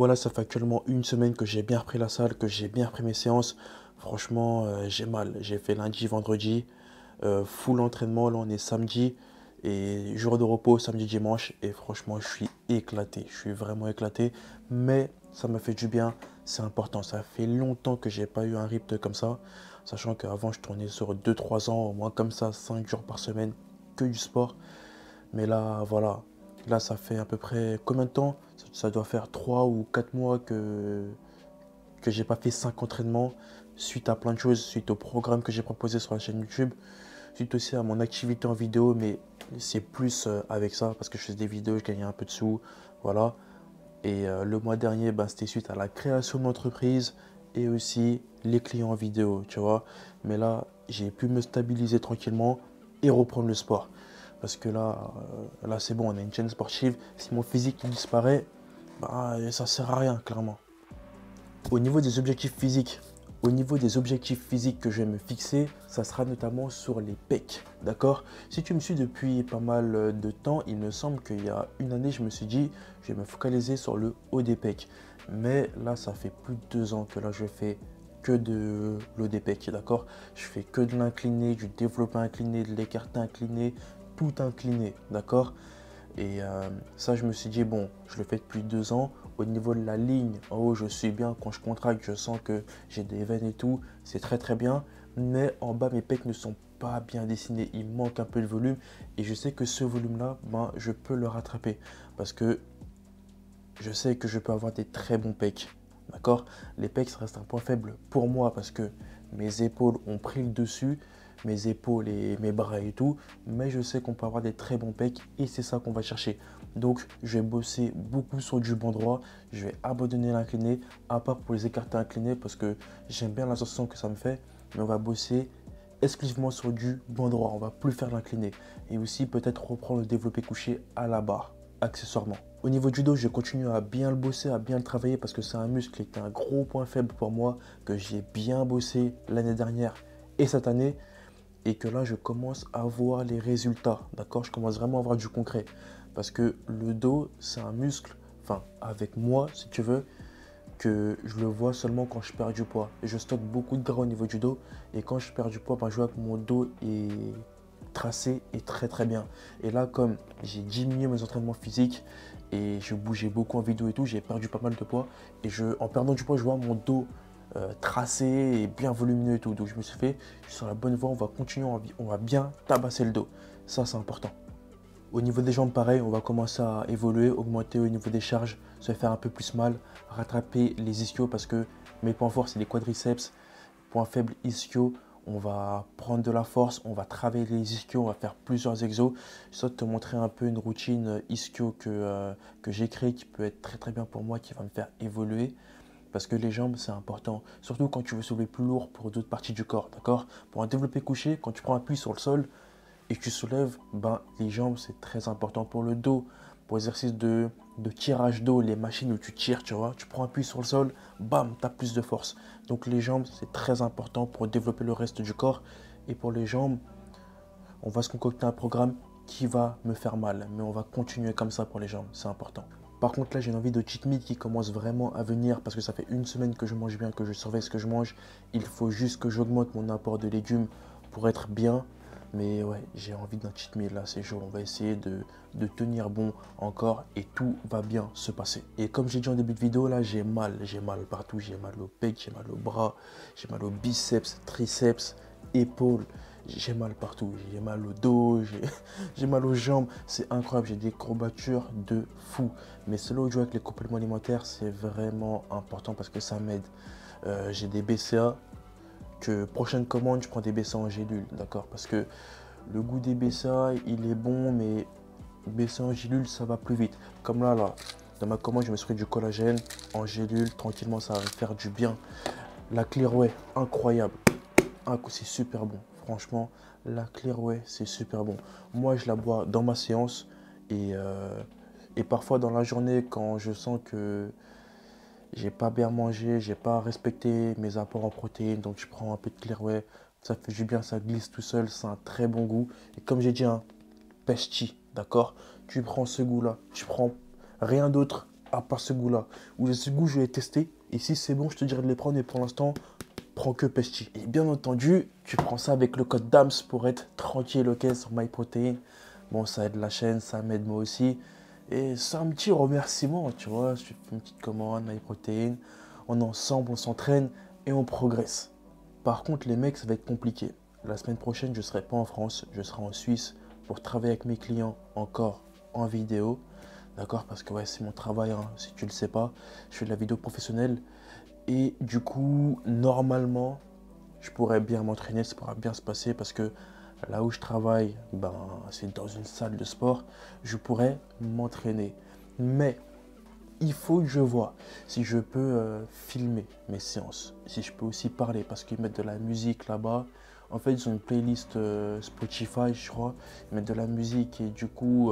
Bon là, ça fait actuellement une semaine que j'ai bien repris la salle, que j'ai bien repris mes séances. Franchement, j'ai mal. J'ai fait lundi, vendredi, full entraînement. Là, on est samedi et jour de repos, samedi, dimanche. Et franchement, je suis éclaté. Je suis vraiment éclaté. Mais ça m'a fait du bien. C'est important. Ça fait longtemps que j'ai pas eu un rythme comme ça. Sachant qu'avant, je tournais sur 2 3 ans, au moins comme ça, 5 jours par semaine, que du sport. Mais là, voilà. Là, ça fait à peu près combien de temps? Ça doit faire 3 ou 4 mois que j'ai pas fait 5 entraînements suite à plein de choses, suite au programme que j'ai proposé sur la chaîne YouTube, suite aussi à mon activité en vidéo, mais c'est plus avec ça parce que je faisais des vidéos, je gagnais un peu de sous, voilà. Et le mois dernier, bah, c'était suite à la création de l'entreprise et aussi les clients en vidéo, tu vois. Mais là, j'ai pu me stabiliser tranquillement et reprendre le sport. Parce que là c'est bon, on a une chaîne sportive. Si mon physique disparaît, bah, ça sert à rien, clairement. Au niveau des objectifs physiques, que je vais me fixer, ça sera notamment sur les pecs, d'accord? Si tu me suis depuis pas mal de temps, il me semble qu'il y a une année, je me suis dit, je vais me focaliser sur le haut des pecs. Mais là, ça fait plus de 2 ans que là, je fais que de l'haut des pecs, d'accord? Je fais que de l'incliné, du développé incliné, de l'écarté incliné, tout incliné, d'accord? Et ça, je me suis dit, bon, je le fais depuis 2 ans. Au niveau de la ligne, en haut, je suis bien. Quand je contracte, je sens que j'ai des veines et tout. C'est très, très bien. Mais en bas, mes pecs ne sont pas bien dessinés. Il manque un peu de volume. Et je sais que ce volume-là, ben, je peux le rattraper. Parce que je sais que je peux avoir des très bons pecs. D'accord? Les pecs, ça reste un point faible pour moi parce que mes épaules ont pris le dessus, mes épaules et mes bras et tout. Mais je sais qu'on peut avoir des très bons pecs et c'est ça qu'on va chercher. Donc, je vais bosser beaucoup sur du banc droit. Je vais abandonner l'incliné, à part pour les écartés inclinés parce que j'aime bien la sensation que ça me fait. Mais on va bosser exclusivement sur du banc droit. On va plus faire l'incliné. Et aussi peut-être reprendre le développé couché à la barre, accessoirement. Au niveau du dos, je continue à bien le bosser, à bien le travailler parce que c'est un muscle qui était un gros point faible pour moi, que j'ai bien bossé l'année dernière et cette année, et que là, je commence à voir les résultats, d'accord? Je commence vraiment à voir du concret parce que le dos, c'est un muscle, enfin, avec moi, si tu veux, que je le vois seulement quand je perds du poids. Et je stocke beaucoup de gras au niveau du dos, et quand je perds du poids, ben, je vois que mon dos est tracé et très très bien. Et là, comme j'ai diminué mes entraînements physiques et je bougeais beaucoup en vidéo et tout, j'ai perdu pas mal de poids. Et en perdant du poids, je vois mon dos tracé et bien volumineux et tout. Donc je me suis fait, je suis sur la bonne voie, on va continuer, on va bien tabasser le dos. Ça, c'est important. Au niveau des jambes, pareil, on va commencer à évoluer, augmenter au niveau des charges, se faire un peu plus mal, rattraper les ischios parce que mes points forts, c'est les quadriceps. Point faible, ischio. On va prendre de la force, on va travailler les ischios, on va faire plusieurs exos. Je souhaite te montrer un peu une routine ischio que j'ai créée qui peut être très très bien pour moi, qui va me faire évoluer. Parce que les jambes, c'est important. Surtout quand tu veux soulever plus lourd pour d'autres parties du corps, d'accord? Pour un développé couché, quand tu prends appui sur le sol, et que tu soulèves, ben, les jambes, c'est très important pour le dos. Pour l'exercice de tirage d'eau, les machines où tu tires, tu vois, tu prends appui sur le sol, bam, tu as plus de force. Donc les jambes, c'est très important pour développer le reste du corps. Et pour les jambes, on va se concocter un programme qui va me faire mal. Mais on va continuer comme ça pour les jambes, c'est important. Par contre, là, j'ai une envie de cheat meal qui commence vraiment à venir parce que ça fait une semaine que je mange bien, que je surveille ce que je mange. Il faut juste que j'augmente mon apport de légumes pour être bien. Mais ouais, j'ai envie d'un cheat meal là, c'est chaud. On va essayer de tenir bon encore et tout va bien se passer. Et comme j'ai dit en début de vidéo, là, j'ai mal partout. J'ai mal au pec, j'ai mal au bras, j'ai mal aux biceps, triceps, épaules. J'ai mal partout, j'ai mal au dos, j'ai mal aux jambes, c'est incroyable, j'ai des courbatures de fou. Mais c'est là où je vois que les compléments alimentaires, c'est vraiment important parce que ça m'aide. J'ai des BCA, que prochaine commande, je prends des BCA en gélule, d'accord? Parce que le goût des BCA, il est bon, mais BCA en gélule, ça va plus vite. Comme là, dans ma commande, je me suis pris du collagène en gélule, tranquillement, ça va me faire du bien. La Clearway, incroyable. C'est super bon. Franchement, la Clearway, c'est super bon. Moi, je la bois dans ma séance et parfois dans la journée quand je sens que j'ai pas bien mangé, j'ai pas respecté mes apports en protéines, donc je prends un peu de Clearway. Ça fait du bien, ça glisse tout seul, c'est un très bon goût. Et comme j'ai dit, un pesti, d'accord? Tu prends ce goût-là, tu prends rien d'autre à part ce goût-là. Ou ce goût, je vais tester. Et si c'est bon, je te dirai de les prendre. Mais pour l'instant, prends que Pesti. Et bien entendu, tu prends ça avec le code DAMS pour être tranquille, ok, sur MyProtein. Bon, ça aide la chaîne, ça m'aide moi aussi. Et c'est un petit remerciement, tu vois. Je fais une petite commande, MyProtein. On est ensemble, on s'entraîne et on progresse. Par contre, les mecs, ça va être compliqué. La semaine prochaine, je ne serai pas en France, je serai en Suisse pour travailler avec mes clients encore en vidéo. D'accord? Parce que ouais, c'est mon travail, hein, si tu ne le sais pas. Je fais de la vidéo professionnelle. Et du coup, normalement, je pourrais bien m'entraîner, ça pourra bien se passer parce que là où je travaille, ben, c'est dans une salle de sport. Je pourrais m'entraîner. Mais il faut que je vois si je peux filmer mes séances, si je peux aussi parler parce qu'ils mettent de la musique là-bas. En fait, ils ont une playlist Spotify, je crois. Ils mettent de la musique et du coup,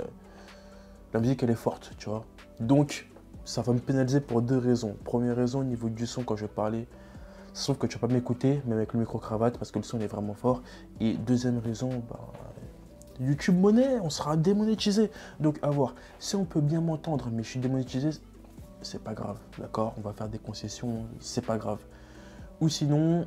la musique, elle est forte, tu vois. Donc, ça va me pénaliser pour deux raisons. Première raison, au niveau du son, quand je vais parler, sauf que tu ne vas pas m'écouter, même avec le micro-cravate, parce que le son est vraiment fort. Et deuxième raison, bah, YouTube monnaie, on sera démonétisé. Donc, à voir. Si on peut bien m'entendre, mais je suis démonétisé, c'est pas grave, d'accord? On va faire des concessions, c'est pas grave. Ou sinon,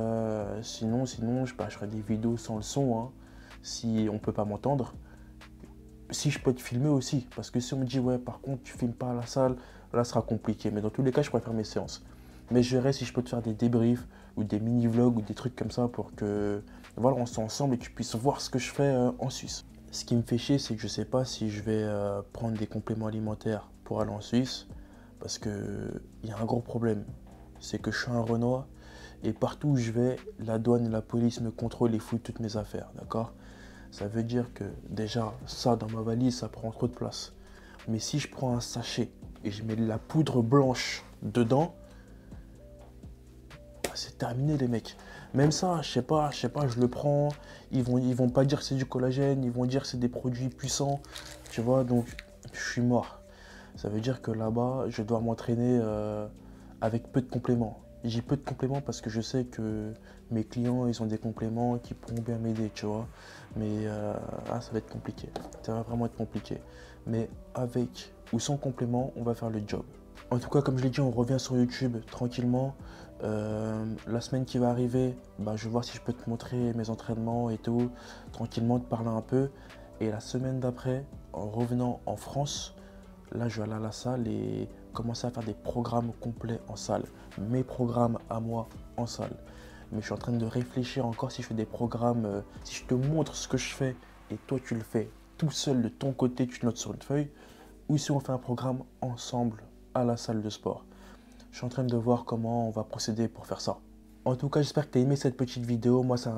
je ferai des vidéos sans le son, hein, si on peut pas m'entendre. Si je peux te filmer aussi, parce que si on me dit, ouais, par contre, tu filmes pas à la salle, là, ce sera compliqué. Mais dans tous les cas, je préfère mes séances. Mais je verrai si je peux te faire des débriefs ou des mini-vlogs ou des trucs comme ça pour que, voilà, on soit ensemble et que tu puisses voir ce que je fais en Suisse. Ce qui me fait chier, c'est que je sais pas si je vais prendre des compléments alimentaires pour aller en Suisse, parce qu'il y a un gros problème. C'est que je suis un Renois et partout où je vais, la douane et la police me contrôlent et fouillent toutes mes affaires, d'accord? Ça veut dire que déjà, ça dans ma valise, ça prend trop de place. Mais si je prends un sachet et je mets de la poudre blanche dedans, bah, c'est terminé les mecs. Même ça, je sais pas, je le prends, ils vont pas dire que c'est du collagène, ils vont dire que c'est des produits puissants, tu vois, donc je suis mort. Ça veut dire que là-bas, je dois m'entraîner avec peu de compléments. J'ai peu de compléments parce que je sais que mes clients, ils ont des compléments qui pourront bien m'aider, tu vois. Mais ça va être compliqué. Ça va vraiment être compliqué. Mais avec ou sans complément, on va faire le job. En tout cas, comme je l'ai dit, on revient sur YouTube tranquillement. La semaine qui va arriver, bah, je vais voir si je peux te montrer mes entraînements et tout. Tranquillement, te parler un peu. Et la semaine d'après, en revenant en France, là, je vais aller à la salle et commencer à faire des programmes complets en salle. Mes programmes à moi en salle. Mais je suis en train de réfléchir encore si je fais des programmes, si je te montre ce que je fais et toi tu le fais tout seul de ton côté, tu notes sur une feuille, ou si on fait un programme ensemble à la salle de sport. Je suis en train de voir comment on va procéder pour faire ça. En tout cas, j'espère que tu as aimé cette petite vidéo. Moi, ça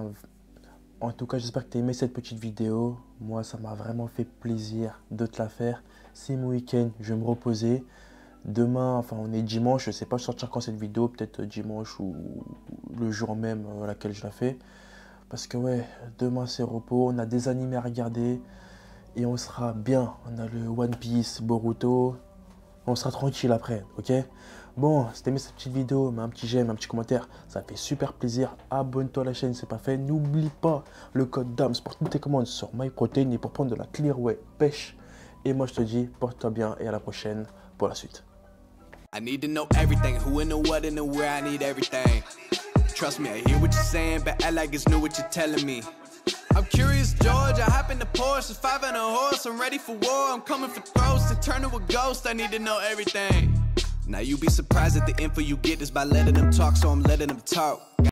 m'a vraiment fait plaisir de te la faire. C'est mon week-end, je vais me reposer. Demain, enfin on est dimanche, je ne sais pas sortir quand cette vidéo, peut-être dimanche ou le jour même à laquelle je la fais. Parce que ouais, demain c'est repos, on a des animés à regarder et on sera bien. On a le One Piece, Boruto, on sera tranquille après, ok? Bon, si t'as aimé cette petite vidéo, mets un petit j'aime, un petit commentaire, ça fait super plaisir. Abonne-toi à la chaîne si c'est pas fait. N'oublie pas le code DAMS pour toutes tes commandes sur MyProtein et pour prendre de la Clearway pêche. Et moi je te dis, porte-toi bien et à la prochaine pour la suite. I need to know everything, who and the what and the where, I need everything. Trust me, I hear what you're saying, but act like it's new what you're telling me. I'm curious, George, I hop in the Porsche, 5 and a horse, I'm ready for war, I'm coming for throats, to turn to a ghost, I need to know everything. Now you be surprised at the info you get is by letting them talk, so I'm letting them talk.